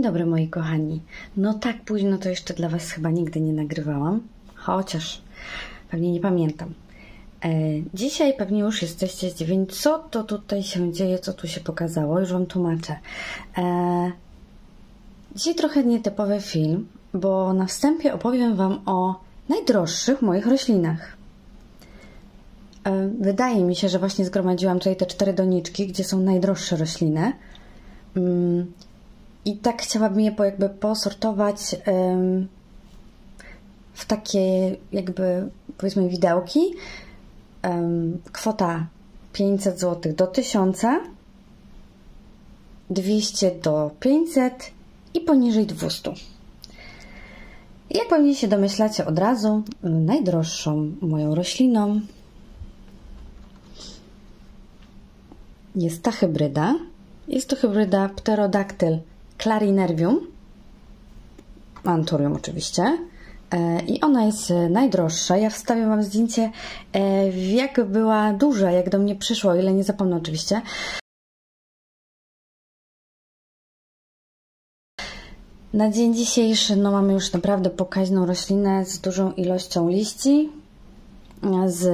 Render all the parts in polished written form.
dobry moi kochani. No tak późno to jeszcze dla Was chyba nigdy nie nagrywałam, chociaż pewnie nie pamiętam. Dzisiaj pewnie już jesteście zdziwieni, co to tutaj się dzieje, co tu się pokazało, już Wam tłumaczę. Dzisiaj trochę nietypowy film, bo na wstępie opowiem Wam o najdroższych moich roślinach. Wydaje mi się, że właśnie zgromadziłam tutaj te 4 doniczki, gdzie są najdroższe rośliny. I tak chciałabym je jakby posortować w takie jakby powiedzmy widełki. Kwota 500 zł do 1000, 200 do 500 i poniżej 200. Jak pewnie się domyślacie od razu, najdroższą moją rośliną jest ta hybryda. Jest to hybryda Pterodactyl clarinervium, Anthurium oczywiście. I ona jest najdroższa. Ja wstawię Wam zdjęcie, jak była duża, jak do mnie przyszło, o ile nie zapomnę oczywiście. Na dzień dzisiejszy mamy już naprawdę pokaźną roślinę z dużą ilością liści, z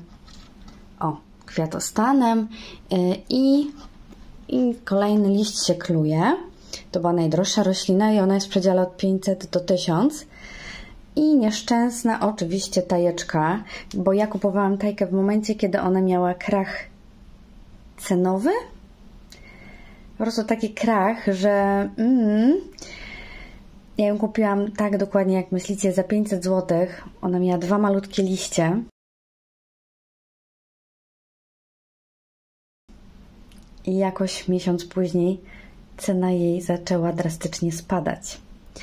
kwiatostanem i kolejny liść się kluje. To była najdroższa roślina i ona jest w przedziale od 500 do 1000. I nieszczęsna oczywiście tajeczka, bo ja kupowałam tajkę w momencie, kiedy ona miała krach cenowy. Po prostu taki krach, że ja ją kupiłam tak dokładnie jak myślicie za 500 zł. Ona miała 2 malutkie liście. I jakoś miesiąc później cena jej zaczęła drastycznie spadać.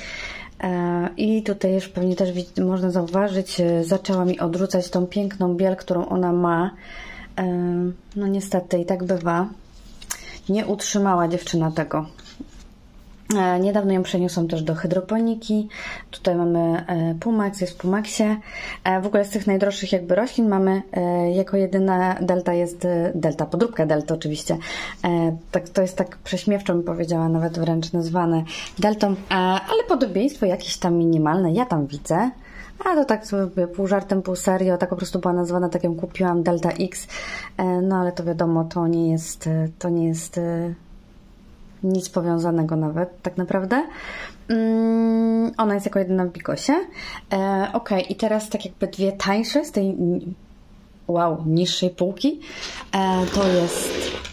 I tutaj już pewnie też można zauważyć, zaczęła mi odrzucać tą piękną biel, którą ona ma. No niestety i tak bywa. Nie utrzymała dziewczyna tego. Niedawno ją przeniosłam też do hydroponiki. Tutaj mamy Pumax, jest w Pumaxie. W ogóle z tych najdroższych jakby roślin mamy jako jedyna delta jest delta, podróbka delta oczywiście. To jest tak prześmiewczo bym powiedziała, nawet wręcz nazwane deltą, ale podobieństwo jakieś tam minimalne ja tam widzę. A to tak sobie pół żartem, pół serio, tak po prostu była nazwana, tak ją kupiłam, Delta X. No ale to wiadomo, to nie jest nic powiązanego nawet, tak naprawdę. Ona jest jako jedyna w bikosie. Ok, i teraz tak jakby dwie tańsze z tej niższej półki. To jest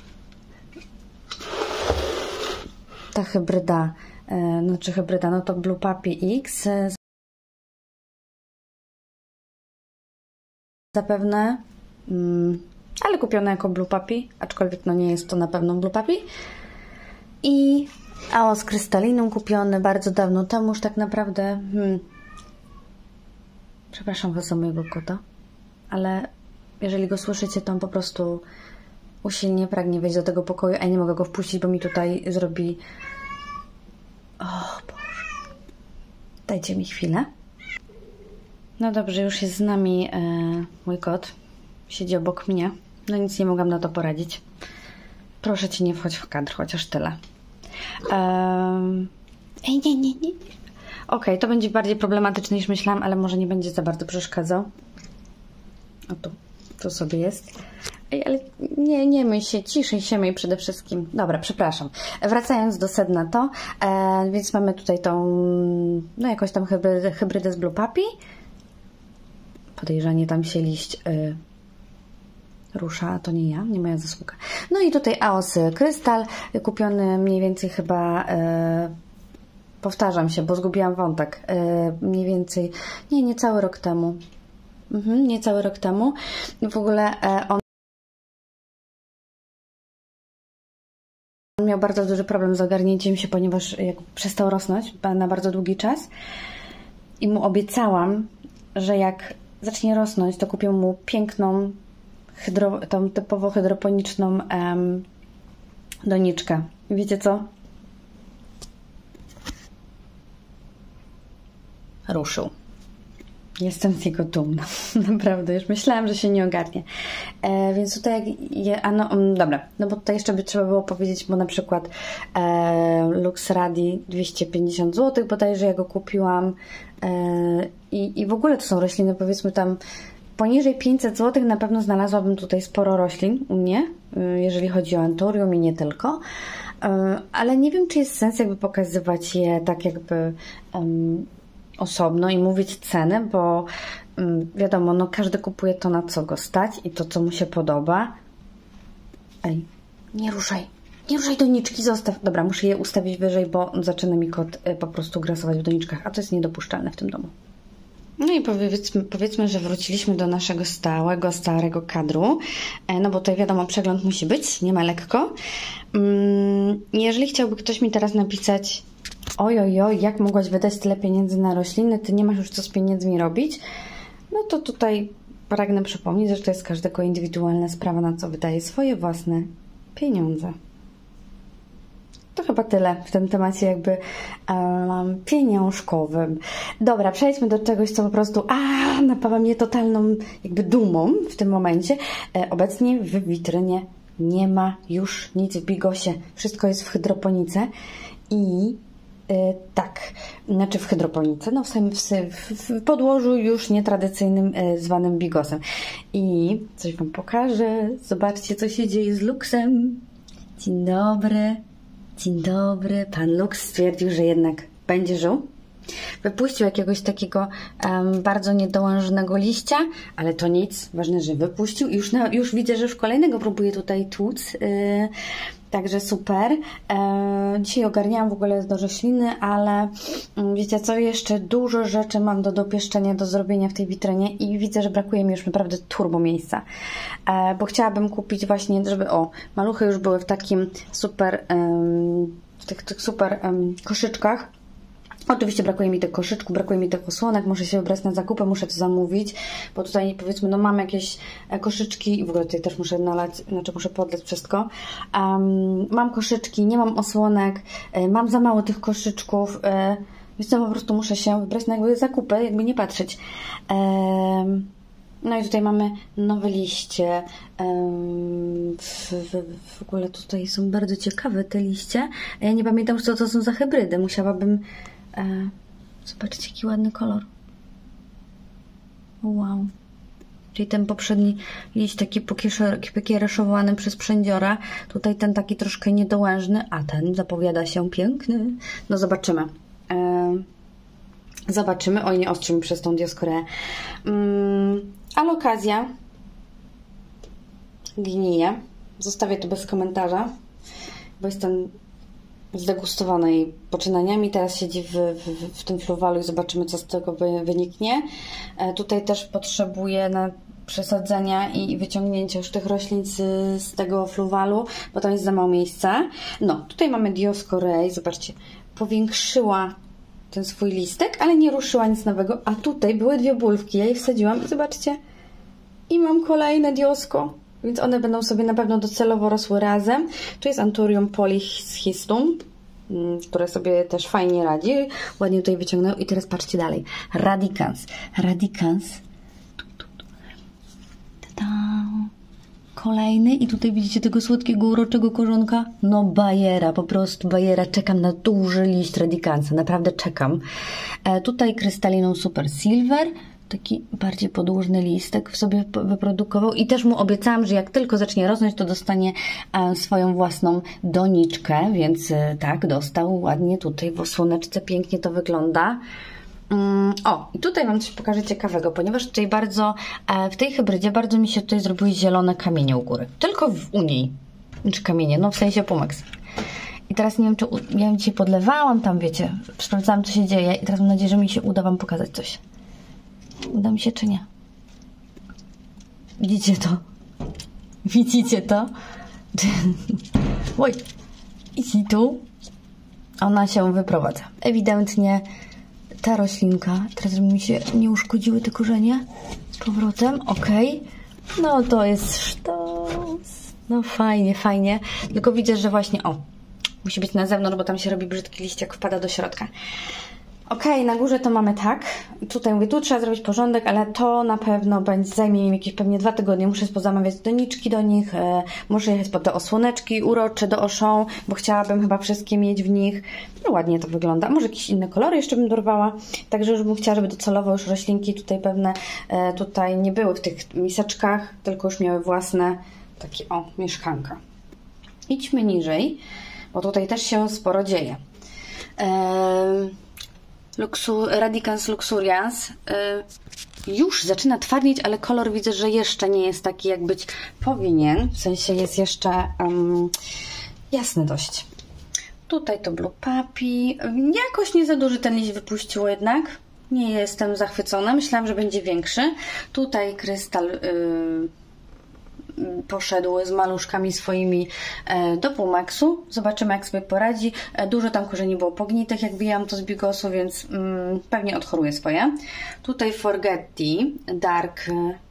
ta hybryda, no to Blue Puppy X. Zapewne, ale kupione jako Blue Puppy, aczkolwiek no nie jest to na pewno Blue Puppy. I Aos Crystallinum kupiony bardzo dawno temu, już tak naprawdę. Przepraszam Was za mojego kota, ale jeżeli go słyszycie, to on po prostu usilnie pragnie wejść do tego pokoju, a ja nie mogę go wpuścić, bo mi tutaj zrobi... O Boże. Dajcie mi chwilę. No dobrze, już jest z nami mój kot. Siedzi obok mnie. No nic nie mogłam na to poradzić. Proszę Cię, nie wchodź w kadr, chociaż tyle. Nie. Okej, to będzie bardziej problematyczne niż myślałam, ale może nie będzie za bardzo przeszkadzał. O tu sobie jest. Ej, ale nie myj się, ciszej się myj przede wszystkim. Dobra, przepraszam. Wracając do sedna to, więc mamy tutaj tą, no jakąś tam hybrydę z Blue Puppy. Podejrzanie tam się liść rusza, a to nie ja, nie moja zasługa. No i tutaj Aos Krystal, kupiony mniej więcej chyba, powtarzam się, bo zgubiłam wątek, mniej więcej, nie cały rok temu. Nie cały rok temu. W ogóle on miał bardzo duży problem z ogarnięciem się, ponieważ przestał rosnąć na bardzo długi czas i mu obiecałam, że jak zacznie rosnąć, to kupię mu piękną tą typowo hydroponiczną doniczkę. Wiecie co? Ruszył. Jestem z niego dumna. Naprawdę, już myślałam, że się nie ogarnie. Więc tutaj dobra, no bo tutaj jeszcze by trzeba było powiedzieć, bo na przykład Lux Radi 250 zł, bodajże ja go kupiłam i w ogóle to są rośliny, powiedzmy tam poniżej 500 zł na pewno znalazłabym tutaj sporo roślin u mnie, jeżeli chodzi o Anturium i nie tylko. Ale nie wiem, czy jest sens jakby pokazywać je tak jakby osobno i mówić ceny, bo wiadomo, no każdy kupuje to, na co go stać i to, co mu się podoba. Ej, nie ruszaj doniczki, zostaw. Dobra, muszę je ustawić wyżej, bo zaczyna mi kot po prostu grasować w doniczkach, a to jest niedopuszczalne w tym domu. No i powiedzmy, że wróciliśmy do naszego starego kadru, no bo tutaj wiadomo, przegląd musi być, nie ma lekko. Jeżeli chciałby ktoś mi teraz napisać: ojojoj, jak mogłaś wydać tyle pieniędzy na rośliny, ty nie masz już co z pieniędzmi robić, no to tutaj pragnę przypomnieć, że to jest każdego indywidualna sprawa, na co wydaje swoje własne pieniądze. To chyba tyle w tym temacie jakby pieniążkowym. Dobra, przejdźmy do czegoś, co po prostu napawa mnie totalną jakby dumą w tym momencie. Obecnie w witrynie nie ma już nic w bigosie. Wszystko jest w hydroponice i tak, znaczy w hydroponice, no w podłożu już nietradycyjnym zwanym bigosem. I coś Wam pokażę. Zobaczcie, co się dzieje z Luxem. Dzień dobry. Dzień dobry. Pan Lux stwierdził, że jednak będzie żył. Wypuścił jakiegoś takiego bardzo niedołężnego liścia, ale to nic. Ważne, że wypuścił. Już widzę, że już kolejnego próbuje tutaj tłuc. Także super. Dzisiaj ogarniałam w ogóle do rośliny, ale wiecie co, jeszcze dużo rzeczy mam do dopieszczenia, do zrobienia w tej witrynie i widzę, że brakuje mi już naprawdę turbo miejsca. Bo chciałabym kupić właśnie, żeby maluchy już były w takim super, w tych super koszyczkach. Oczywiście brakuje mi tych koszyczków, brakuje mi tych osłonek, muszę się wybrać na zakupy, muszę to zamówić, bo tutaj powiedzmy, no mam jakieś koszyczki i w ogóle tutaj też muszę nalać, znaczy muszę podleć wszystko. Mam koszyczki, nie mam osłonek, mam za mało tych koszyczków, więc po prostu muszę się wybrać na jakby zakupy, jakby nie patrzeć. No i tutaj mamy nowe liście. W ogóle tutaj są bardzo ciekawe te liście. Ja nie pamiętam, co to są za hybrydy. Musiałabym... Zobaczcie, jaki ładny kolor. Wow. Czyli ten poprzedni liść taki pokiereszowany przez przędziora. Tutaj ten taki troszkę niedołężny, a ten zapowiada się piękny. No zobaczymy. Zobaczymy. Oj, nie ostrzy mi przez tą Dioskoreę. Alokazja gnije. Zostawię to bez komentarza, bo jestem zdegustowana jej poczynaniami. Teraz siedzi w tym fluwalu i zobaczymy, co z tego wyniknie. Tutaj też potrzebuję przesadzenia i wyciągnięcia już tych roślin z tego fluwalu, bo tam jest za mało miejsca. No, tutaj mamy Dioskoreę. Zobaczcie, powiększyła ten swój listek, ale nie ruszyła nic nowego. A tutaj były dwie bulwki. Ja je wsadziłam i zobaczcie, i mam kolejne Diosko. Więc one będą sobie na pewno docelowo rosły razem. Tu jest Anturium polychistum, które sobie też fajnie radzi. Ładnie tutaj wyciągnęło. I teraz patrzcie dalej. Radicans. Ta-da. Kolejny. I tutaj widzicie tego słodkiego, uroczego korzonka. No bajera, po prostu bajera. Czekam na duży liść Radicansa. Naprawdę czekam. Tutaj Crystallinum Super Silver. Taki bardziej podłużny listek w sobie wyprodukował i też mu obiecałam, że jak tylko zacznie rosnąć, to dostanie swoją własną doniczkę, więc tak, dostał ładnie tutaj w słoneczce, pięknie to wygląda. I tutaj Wam coś pokażę ciekawego, ponieważ tutaj w tej hybrydzie bardzo mi się tutaj zrobiły zielone kamienie u góry. Tylko u niej, czy kamienie, no w sensie Pumex. I teraz nie wiem, czy ja dzisiaj podlewałam tam, wiecie, sprawdzałam, co się dzieje i teraz mam nadzieję, że mi się uda Wam pokazać coś. Uda mi się, czy nie? Widzicie to? Widzicie to? Oj! I tu ona się wyprowadza. Ewidentnie ta roślinka, teraz żeby mi się nie uszkodziły te korzenie z powrotem, okej. No to jest sztos. No fajnie, fajnie. Tylko widzę, że właśnie, musi być na zewnątrz, bo tam się robi brzydki liść, jak wpada do środka. Ok, na górze to mamy tak. Tutaj mówię, tu trzeba zrobić porządek, ale to na pewno zajmie mi jakieś pewnie 2 tygodnie. Muszę pozamawiać doniczki do nich, muszę jechać po te osłoneczki urocze do Auchan, bo chciałabym chyba wszystkie mieć w nich. No ładnie to wygląda. Może jakieś inne kolory jeszcze bym dorwała. Także już bym chciała, żeby docelowo już roślinki tutaj pewne tutaj nie były w tych miseczkach, tylko już miały własne takie mieszkanka. Idźmy niżej, bo tutaj też się sporo dzieje. Radicans Luxurians już zaczyna twardnieć, ale kolor widzę, że jeszcze nie jest taki, jak być powinien. W sensie jest jeszcze jasny dość. Tutaj to Blue Puppy. Jakoś nie za duży ten liść wypuściło jednak. Nie jestem zachwycona. Myślałam, że będzie większy. Tutaj krystal poszedł z maluszkami swoimi do Pumaxu. Zobaczymy, jak sobie poradzi. Dużo tam korzeni było pognitych, jak bijałam to z bigosu, więc pewnie odchoruje swoje. Tutaj Forgetti, Dark,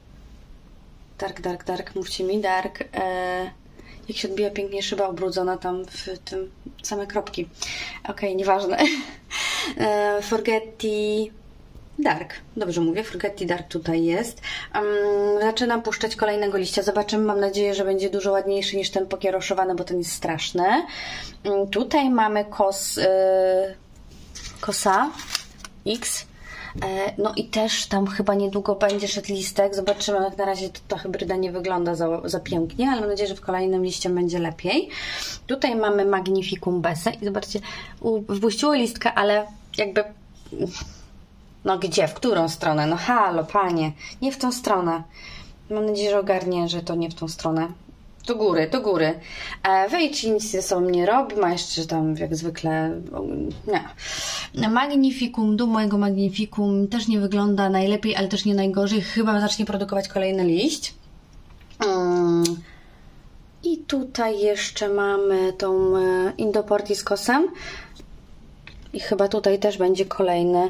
mówcie mi, Dark. Jak się odbija pięknie szyba ubrudzona tam w tym, same kropki. Okej, nieważne. Forgetti Dark, dobrze mówię, Forgetti Dark tutaj jest. Zaczynam puszczać kolejnego liścia. Zobaczymy, mam nadzieję, że będzie dużo ładniejszy niż ten pokieroszowany, bo ten jest straszny. Tutaj mamy Kosa X. No i też tam chyba niedługo będzie szedł listek. Zobaczymy, jak na razie ta hybryda nie wygląda za pięknie, ale mam nadzieję, że w kolejnym liście będzie lepiej. Tutaj mamy Magnificum Besse i zobaczcie, wpuściło listka, ale jakby... No gdzie? W którą stronę? No halo, panie. Nie w tą stronę. Mam nadzieję, że ogarnie, że to nie w tą stronę. Do góry, do góry. Wejci nic ze sobą nie robi. Ma jeszcze tam jak zwykle... Nie. Magnificum, dół mojego Magnificum też nie wygląda najlepiej, ale też nie najgorzej. Chyba zacznie produkować kolejny liść. I tutaj jeszcze mamy tą Indoporti z kosem. I chyba tutaj też będzie kolejny.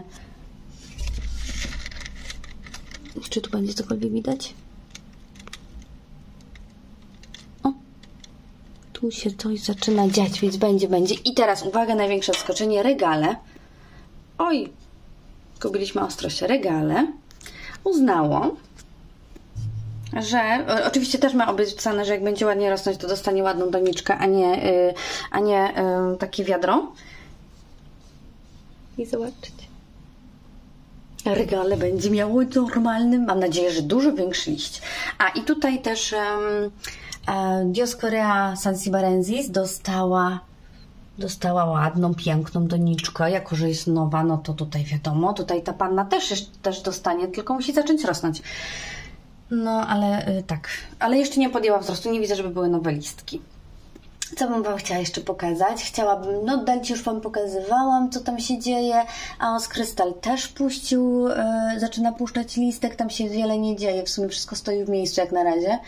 Czy tu będzie cokolwiek widać? O! Tu się coś zaczyna dziać, więc będzie. I teraz uwaga, największe zaskoczenie, regale. Oj! Zgubiliśmy ostrość. Regale uznało, że oczywiście też ma obiecane, że jak będzie ładnie rosnąć, to dostanie ładną doniczkę, a nie takie wiadro. I zobaczcie. Regale będzie miało normalny, mam nadzieję, że dużo większy liść. I tutaj też Dioscorea Sansibarensis dostała ładną, piękną doniczkę. Jako że jest nowa, no to tutaj wiadomo, tutaj ta panna też dostanie, tylko musi zacząć rosnąć. No, ale tak. Ale jeszcze nie podjęła wzrostu, nie widzę, żeby były nowe listki. Co bym Wam chciała jeszcze pokazać? Chciałabym, no dajcie, już Wam pokazywałam, co tam się dzieje. Aos Krystal też zaczyna puszczać listek, tam się wiele nie dzieje. W sumie wszystko stoi w miejscu jak na razie.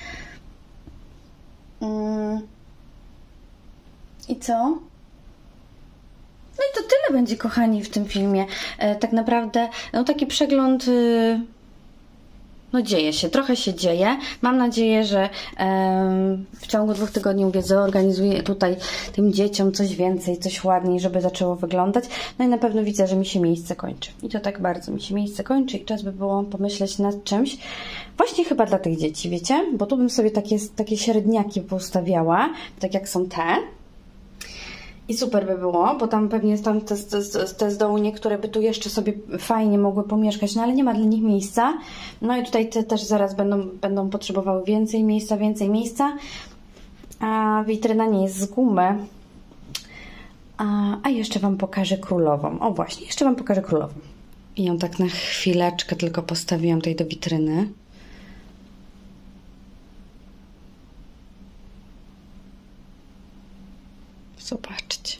I co? No i to tyle będzie, kochani, w tym filmie. Tak naprawdę, no taki przegląd... No dzieje się, trochę się dzieje. Mam nadzieję, że w ciągu 2 tygodni, mówię, zorganizuję tutaj tym dzieciom coś więcej, coś ładniej, żeby zaczęło wyglądać. No i na pewno widzę, że mi się miejsce kończy. I to tak bardzo mi się miejsce kończy i czas by było pomyśleć nad czymś. Właśnie chyba dla tych dzieci, wiecie? Bo tu bym sobie takie średniaki postawiała, tak jak są te. I super by było, bo tam pewnie tam te z dołu niektóre by tu jeszcze sobie fajnie mogły pomieszkać, no ale nie ma dla nich miejsca. No i tutaj te też zaraz będą potrzebowały więcej miejsca. A witryna nie jest z gumy. A jeszcze Wam pokażę królową. O właśnie, jeszcze Wam pokażę królową. I ją tak na chwileczkę tylko postawiłam tutaj do witryny. Zobaczcie.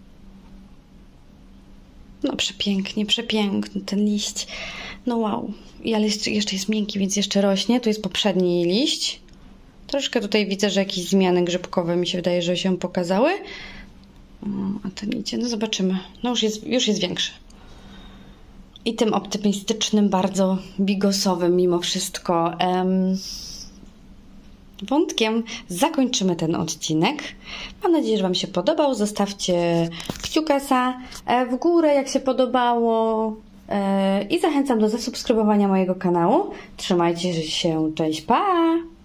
No przepiękny ten liść. No wow. Ale jeszcze jest miękki, więc jeszcze rośnie. Tu jest poprzedni liść. Troszkę tutaj widzę, że jakieś zmiany grzybkowe mi się wydaje, że się pokazały. A ten idzie. No zobaczymy. No już jest większy. I tym optymistycznym, bardzo bigosowym mimo wszystko wątkiem zakończymy ten odcinek. Mam nadzieję, że Wam się podobał. Zostawcie kciukasa w górę, jak się podobało. I zachęcam do zasubskrybowania mojego kanału. Trzymajcie się, cześć, pa!